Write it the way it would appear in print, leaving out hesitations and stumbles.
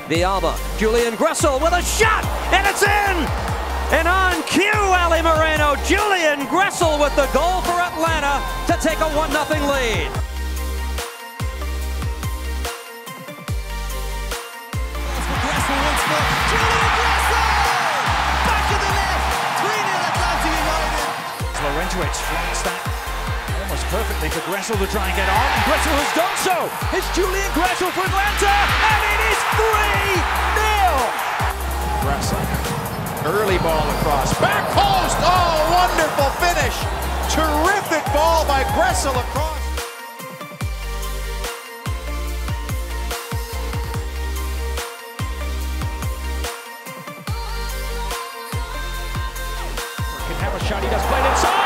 Villalba, Julian Gressel with a shot, and it's in! And on cue, Ali Moreno, Julian Gressel with the goal for Atlanta to take a 1-0 lead. Lorenzovic flanks that almost perfectly for Gressel to try and get on. And Gressel has done so. It's Julian Gressel for Atlanta, and it is 3-0. Gressel, early ball across, back post. Oh, wonderful finish! Terrific ball by Gressel across. Can have a shot. He does play it inside.